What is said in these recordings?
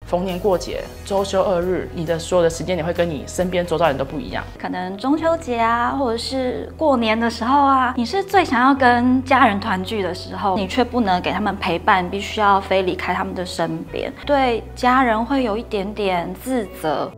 逢年过节、周休2日，你的所有的时间点会跟你身边周遭人都不一样。 可能中秋节啊，或者是过年的时候啊，你是最想要跟家人团聚的时候，你却不能给他们陪伴，必须要非离开他们的身边，对家人会有一点点自责。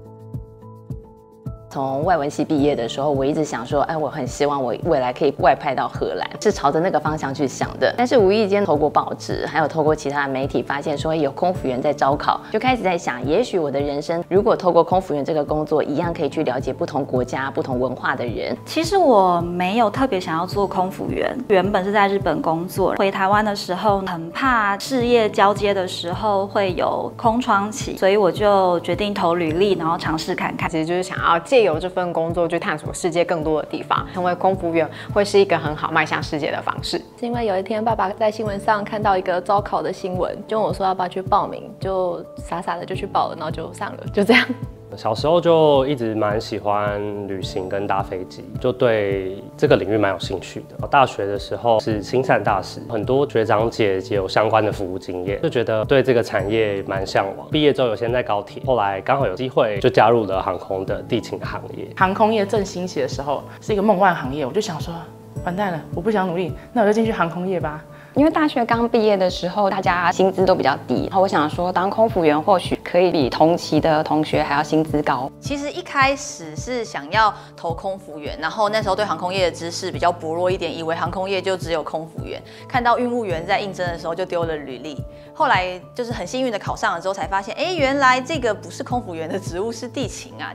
从外文系毕业的时候，我一直想说，我很希望我未来可以外派到荷兰，是朝着那个方向去想的。但是无意间透过报纸，还有透过其他的媒体，发现说有空服员在招考，就开始在想，也许我的人生如果透过空服员这个工作，一样可以去了解不同国家、不同文化的人。 其实我没有特别想要做空服员，原本是在日本工作，回台湾的时候很怕事业交接的时候会有空窗期，所以我就决定投履历，然后尝试看看。 其实就是想要借由这份工作去探索世界更多的地方，成为空服员会是一个很好迈向世界的方式。 是因为有一天爸爸在新闻上看到一个招考的新闻，就问我说要不要去报名，就傻傻的就去报了，然后就上了，就这样。 小时候就一直蛮喜欢旅行跟搭飞机，就对这个领域蛮有兴趣的。大学的时候是亲善大使，很多学长姐有相关的服务经验，就觉得对这个产业蛮向往。毕业之后有先在高铁，后来刚好有机会就加入了航空的地勤行业。 航空业正兴起的时候是一个梦幻行业，我就想说，完蛋了，我不想努力，那我就进去航空业吧。 因为大学刚毕业的时候，大家薪资都比较低，然后我想说，当空服员或许可以比同期的同学还要薪资高。 其实一开始是想要投空服员，然后那时候对航空业的知识比较薄弱一点，以为航空业就只有空服员。看到运务员在应征的时候就丢了履历，后来就是很幸运的考上了之后，才发现，原来这个不是空服员的职务，是地勤啊。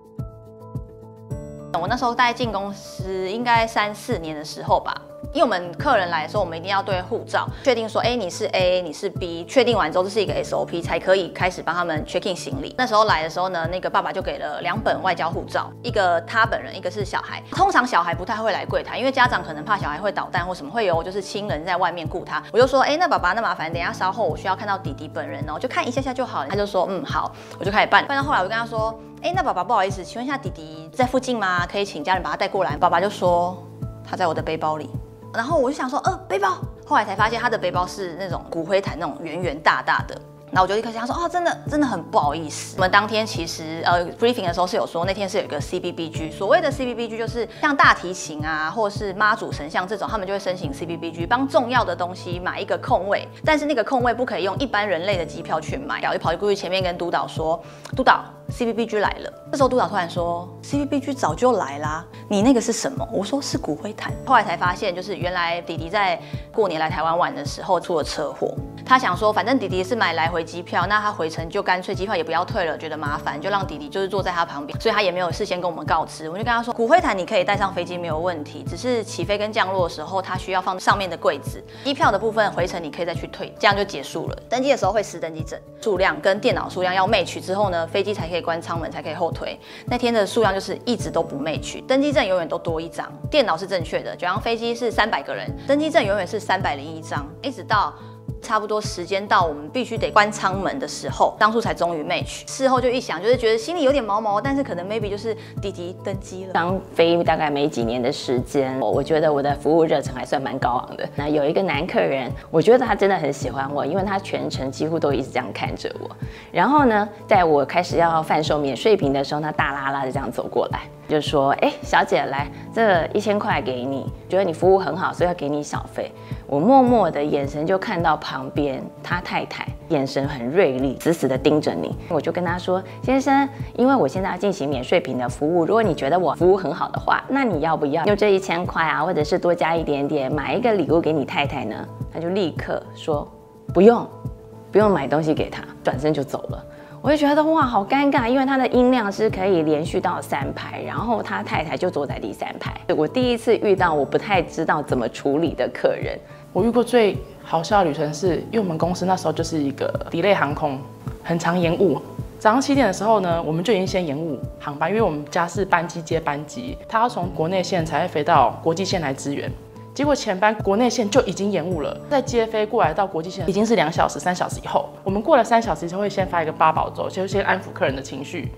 我那时候大概进公司应该3、4年的时候吧。因为我们客人来的时候，我们一定要对护照确定说，你是 A， 你是 B， 确定完之后这是一个 SOP， 才可以开始帮他们 check in 行李。那时候来的时候呢，那个爸爸就给了2本外交护照，一个他本人，一个是小孩。通常小孩不太会来柜台，因为家长可能怕小孩会捣蛋或什么，会有就是亲人在外面顾他。我就说，那爸爸，那麻烦等一下稍后我需要看到弟弟本人哦，就看一下下就好了。他就说，好，我就开始办到后来我就跟他说，那爸爸不好意思，请问一下弟弟在附近吗？可以请家人把他带过来。爸爸就说他在我的背包里。然后我就想说，背包。后来才发现他的背包是那种骨灰坛那种圆圆大大的。然后我就立刻想说，真的很不好意思。我们当天其实briefing 的时候是有说，那天是有一个 CBBG， 所谓的 CBBG 就是像大提琴啊，或者是妈祖神像这种，他们就会申请 CBBG， 帮重要的东西买一个空位，但是那个空位不可以用一般人类的机票去买。我就跑过去前面跟督导说，督导 CBBG 来了。这时候督导突然说 CBBG 早就来啦，你那个是什么？我说是骨灰坛。后来才发现，就是原来弟弟在过年来台湾玩的时候出了车祸。他想说，反正弟弟是买来回机票，那他回程就干脆机票也不要退了，觉得麻烦，就让弟弟就是坐在他旁边，所以他也没有事先跟我们告知。我就跟他说，骨灰坛你可以带上飞机没有问题，只是起飞跟降落的时候，他需要放上面的柜子。机票的部分回程你可以再去退，这样就结束了。登机的时候会撕登机证，数量跟电脑数量要 match 之后呢，飞机才可以关舱门，才可以后推。那天的数量就是一直都不 match， 登机证永远都多一张，电脑是正确的，就像飞机是300个人，登机证永远是301张，一直到差不多时间到我们必须得关舱门的时候，当初才终于 match。事后就一想，就是觉得心里有点毛毛，但是可能 maybe 就是弟弟登机了。 刚飞大概没几年的时间，我觉得我的服务热忱还算蛮高昂的。那有一个男客人，我觉得他真的很喜欢我，因为他全程几乎都一直这样看着我。然后呢，在我开始要贩售免税品的时候，他大拉拉的这样走过来，就说：“小姐，来，这1000块给你，觉得你服务很好，所以要给你小费。”我默默的眼神就看到旁边他太太眼神很锐利，死死的盯着你。我就跟他说：“先生，因为我现在要进行免税品的服务，如果你觉得我服务很好的话，那你要不要用这1000块啊，或者是多加一点点，买一个礼物给你太太呢？”他就立刻说：“不用买东西给他。”转身就走了。我就觉得哇，好尴尬，因为他的音量是可以连续到3排，然后他太太就坐在第3排。我第一次遇到我不太知道怎么处理的客人。 我遇过最好笑的旅程是，因为我们公司那时候就是一个 delay 航空，很常延误。早上7点的时候呢，我们就已经先延误航班，因为我们家是班机接班机，他要从国内线才会飞到国际线来支援。结果前班国内线就已经延误了，再接飞过来到国际线已经是2小时、3小时以后。我们过了3小时就会先发一个8宝粥，就先安抚客人的情绪。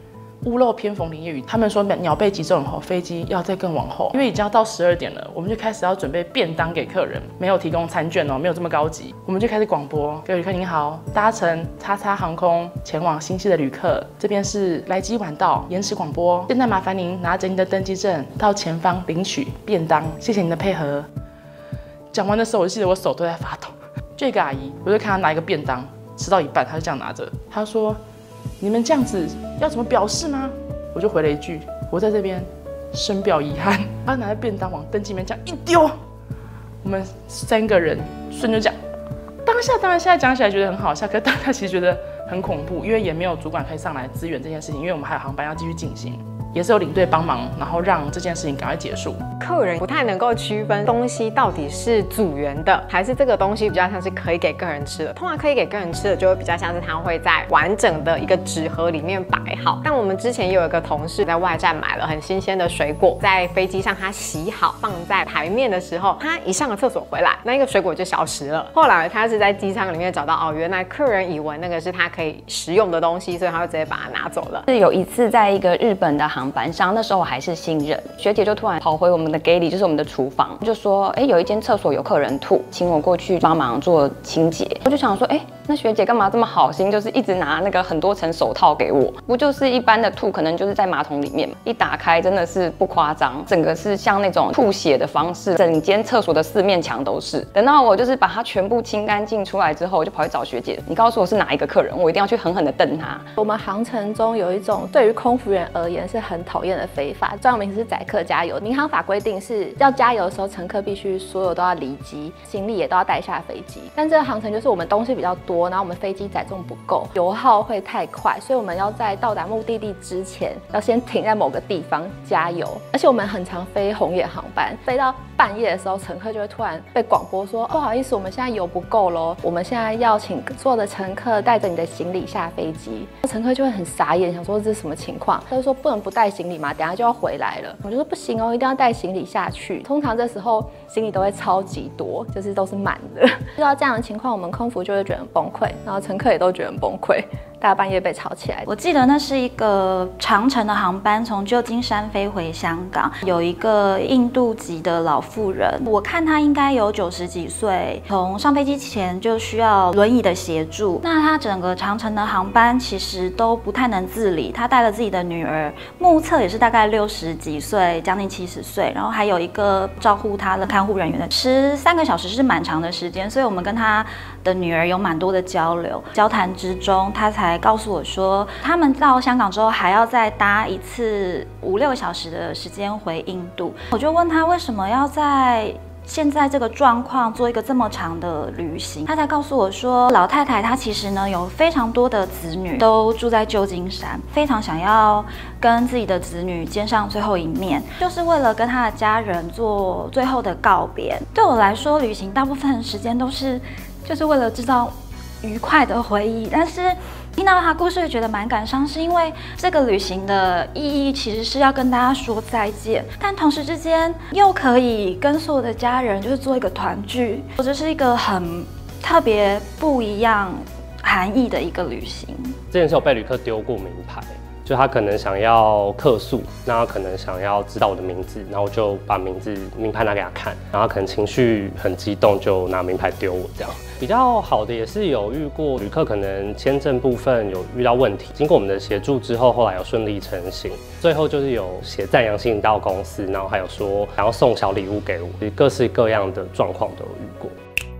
屋漏偏逢连夜雨，他们说鸟被击中后，飞机要再更往后，因为已经要到12点了，我们就开始要准备便当给客人，没有提供餐券哦，没有这么高级，我们就开始广播，各位旅客您好，搭乘叉叉航空前往新系的旅客，这边是来机晚到，延迟广播，现在麻烦您拿着您的登机证到前方领取便当，谢谢您的配合。讲完的时候，我就记得我手都在发抖。就一个阿姨，我就看她拿一个便当，吃到一半，她就这样拿着，她说：“你们这样子要怎么表示吗？”我就回了一句：“我在这边深表遗憾。”她拿着便当往登机门这样一丢，我们3个人瞬间就讲，当下当然现在讲起来觉得很好笑，可是当下其实觉得很恐怖，因为也没有主管可以上来支援这件事情，因为我们还有航班要继续进行。也是有领队帮忙，然后让这件事情赶快结束。 客人不太能够区分东西到底是组员的，还是这个东西比较像是可以给客人吃的。通常可以给客人吃的，就会比较像是它会在完整的一个纸盒里面摆好。但我们之前也有一个同事在外站买了很新鲜的水果，在飞机上他洗好放在台面的时候，他一上了厕所回来，那个水果就消失了。后来他是在机舱里面找到，哦，原来客人以为那个是他可以食用的东西，所以他就直接把它拿走了。 是有一次在一个日本的航班上，那时候我还是新人，学姐就突然跑回我们的 galley， 就是我们的厨房，就说，有一间厕所有客人吐，请我过去帮忙做清洁。我就想说，那学姐干嘛这么好心，就是一直拿那个很多层手套给我，不就是一般的吐，可能就是在马桶里面嘛，一打开真的是不夸张，整个是像那种吐血的方式，整间厕所的4面墙都是。等到我就是把它全部清干净出来之后，我就跑去找学姐，你告诉我是哪一个客人，我一定要去狠狠的瞪他。 我们航程中有一种对于空服员而言是很讨厌的非法，专有名词是载客加油。民航法规定是要加油的时候，乘客必须所有都要离机，行李也都要带下飞机。但这个航程就是我们东西比较多，然后我们飞机载重不够，油耗会太快，所以我们要在到达目的地之前，要先停在某个地方加油。而且我们很常飞红眼航班，飞到半夜的时候，乘客就会突然被广播说，不好意思，我们现在油不够咯，我们现在要请所有的乘客带着你的行李下飞机。乘客就会很傻眼，想说这是什么情况？他就说不能不带行李嘛，等下就要回来了。我就说不行哦，一定要带行李下去。通常这时候行李都会超级多，就是都是满的。遇到这样的情况，我们空服就会觉得很崩溃，然后乘客也都觉得很崩溃。大半夜被吵起来。 我记得那是一个长程的航班，从旧金山飞回香港，有一个印度籍的老妇人，我看她应该有90几岁，从上飞机前就需要轮椅的协助。那她整个长程的航班其实都不太能自理，她带了自己的女儿，目测也是大概60几岁，将近70岁，然后还有一个照顾她的看护人员的，13个小时是蛮长的时间，所以我们跟她的女儿有蛮多的交流，交谈之中，她才告诉我说，他们到香港之后还要再搭一次5、6小时的时间回印度。我就问他为什么要在现在这个状况做一个这么长的旅行，他才告诉我说，老太太她其实呢有非常多的子女都住在旧金山，非常想要跟自己的子女见上最后一面，就是为了跟他的家人做最后的告别。对我来说，旅行大部分时间都是就是为了制造愉快的回忆，但是听到他故事觉得蛮感伤，是因为这个旅行的意义其实是要跟大家说再见，但同时之间又可以跟所有的家人就是做一个团聚，这是一个很特别不一样含义的一个旅行。 之前是有被旅客丢过名牌，就他可能想要客诉，那他可能想要知道我的名字，然后我就把名牌拿给他看，然后他可能情绪很激动，就拿名牌丢我这样。比较好的也是有遇过旅客可能签证部分有遇到问题，经过我们的协助之后，后来有顺利成行。最后就是有写赞扬信到公司，然后还有说想要送小礼物给我，各式各样的状况都有遇过。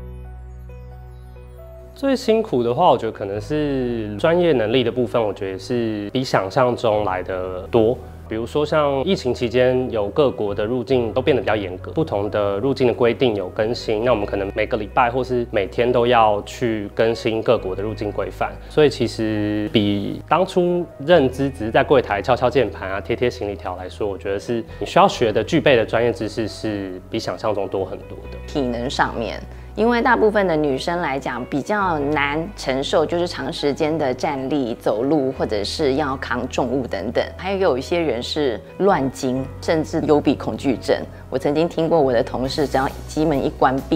最辛苦的话，我觉得可能是专业能力的部分，我觉得是比想象中来的多。比如说像疫情期间，有各国的入境都变得比较严格，不同的入境的规定有更新，那我们可能每个礼拜或是每天都要去更新各国的入境规范，所以其实比当初认知只是在柜台敲敲键盘啊、贴行李条来说，我觉得是你需要学的、具备的专业知识是比想象中多很多的。 体能上面。因为大部分的女生来讲比较难承受，就是长时间的站立、走路，或者是要扛重物等等。还有一些人是乱惊，甚至幽闭恐惧症。我曾经听过我的同事，只要机门一关闭，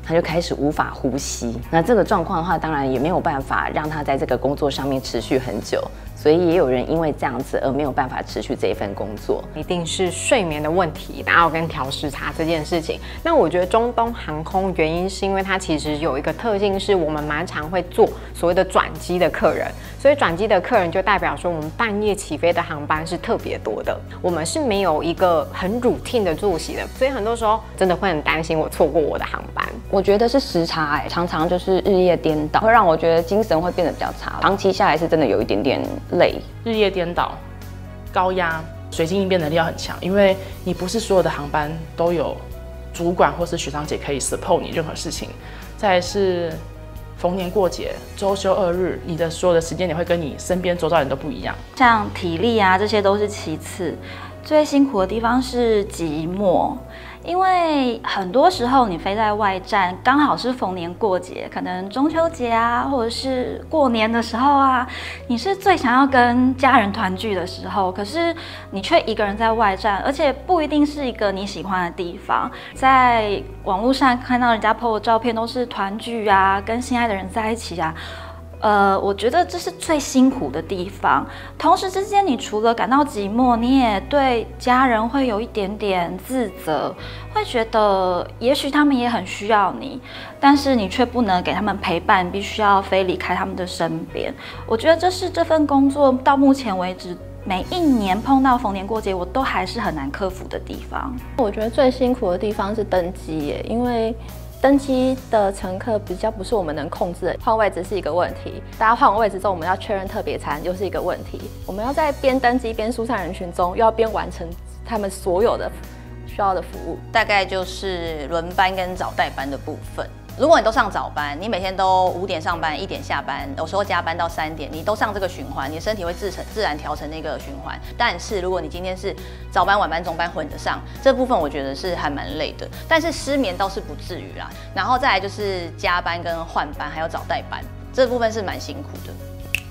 他就开始无法呼吸。那这个状况的话，当然也没有办法让他在这个工作上面持续很久。所以也有人因为这样子而没有办法持续这一份工作， 一定是睡眠的问题，然后跟调时差这件事情。那我觉得中东航空原因是因为它其实有一个特性，是我们蛮常会做所谓的转机的客人，所以转机的客人就代表说我们半夜起飞的航班是特别多的，我们是没有一个很 routine 的作息的，所以很多时候真的会很担心我错过我的航班。 我觉得是时差常常就是日夜颠倒，会让我觉得精神会变得比较差，长期下来是真的有一点点累。 日夜颠倒、高压、随机应变能力要很强，因为你不是所有的航班都有主管或是学长姐可以 support 你任何事情。再来是逢年过节、周休2日，你的所有的时间点会跟你身边周遭人都不一样。 像体力啊，这些都是其次，最辛苦的地方是寂寞。因为很多时候你飞在外站，刚好是逢年过节，可能中秋节啊，或者是过年的时候啊，你是最想要跟家人团聚的时候，可是你却一个人在外站，而且不一定是一个你喜欢的地方。在网络上看到人家 po 的照片都是团聚啊，跟心爱的人在一起啊。我觉得这是最辛苦的地方。同时之间，你除了感到寂寞，你也对家人会有一点点自责，会觉得也许他们也很需要你，但是你却不能给他们陪伴，必须要飞离开他们的身边。我觉得这是这份工作到目前为止每一年碰到逢年过节，我都还是很难克服的地方。 我觉得最辛苦的地方是登机耶，因为登机的乘客比较不是我们能控制的，换位置是一个问题。大家换完位置之后，我们要确认特别餐又是一个问题。我们要在边登机边疏散人群中，又要边完成他们所有的需要的服务。 大概就是轮班跟早代班的部分。如果你都上早班，你每天都5点上班，1点下班，有时候加班到3点，你都上这个循环，你的身体会自然调成那个循环。但是如果你今天是早班、晚班、中班混着上，这部分我觉得是还蛮累的。但是失眠倒是不至于啦。然后再来就是加班跟换班，还有早代班，这部分是蛮辛苦的。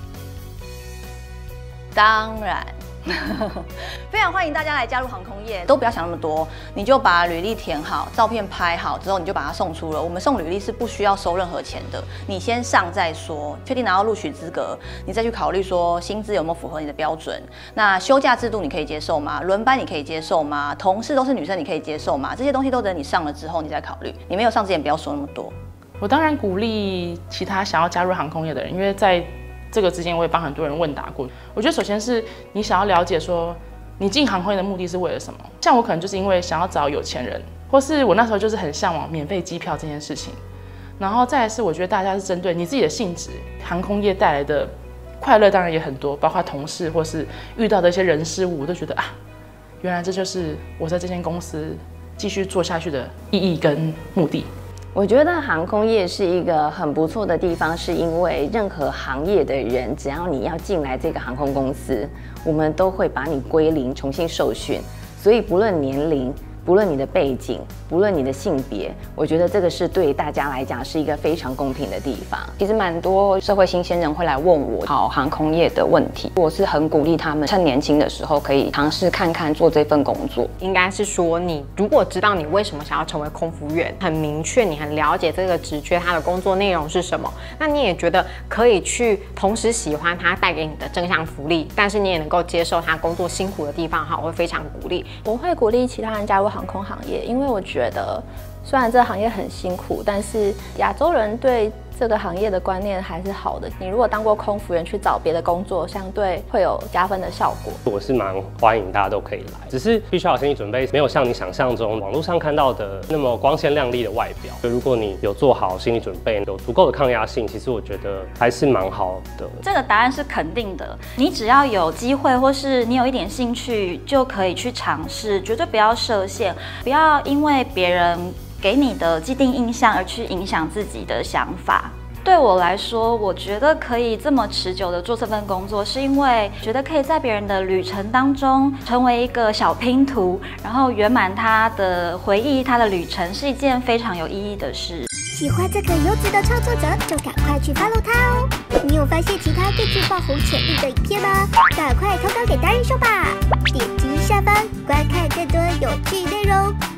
当然。非常欢迎大家来加入航空业，都不要想那么多，你就把履历填好，照片拍好之后，你就把它送出了。我们送履历是不需要收任何钱的，你先上再说，确定拿到录取资格，你再去考虑说薪资有没有符合你的标准。那休假制度你可以接受吗？轮班你可以接受吗？同事都是女生你可以接受吗？这些东西都等你上了之后你再考虑，你没有上之前不要说那么多。 我当然鼓励其他想要加入航空业的人，因为在这个之间我也帮很多人问答过。我觉得首先是你想要了解说你进航空业的目的是为了什么。像我可能就是因为想要找有钱人，或是我那时候就是很向往免费机票这件事情。然后再来是我觉得大家是针对你自己的性质，航空业带来的快乐当然也很多，包括同事或是遇到的一些人事物，我都觉得啊，原来这就是我在这间公司继续做下去的意义跟目的。 我觉得航空业是一个很不错的地方，是因为任何行业的人，只要你要进来这个航空公司，我们都会把你归零，重新受训。所以不论年龄，不论你的背景，不论你的性别，我觉得这个是对大家来讲是一个非常公平的地方。其实蛮多社会新鲜人会来问我考航空业的问题，我是很鼓励他们趁年轻的时候可以尝试看看做这份工作。 应该是说，你如果知道你为什么想要成为空服员，很明确，你很了解这个职缺它的工作内容是什么，那你也觉得可以去同时喜欢它带给你的正向福利，但是你也能够接受它工作辛苦的地方，我会非常鼓励。 我会鼓励其他人加入航空行业，因为我觉得虽然这个行业很辛苦，但是亚洲人对这个行业的观念还是好的。你如果当过空服员去找别的工作，相对会有加分的效果。 我是蛮欢迎大家都可以来，只是必须要有心理准备，没有像你想象中网络上看到的那么光鲜亮丽的外表。如果你有做好心理准备，有足够的抗压性，其实我觉得还是蛮好的。 这个答案是肯定的，你只要有机会或是你有一点兴趣，就可以去尝试，绝对不要设限，不要因为别人给你的既定印象而去影响自己的想法。对我来说，我觉得可以这么持久的做这份工作，是因为觉得可以在别人的旅程当中成为一个小拼图，然后圆满他的回忆，他的旅程是一件非常有意义的事。 喜欢这个优质的创作者，就赶快去 follow 他哦！你有发现其他更具爆红潜力的影片吗？赶快投稿给达人秀吧！点击下方观看更多有趣内容。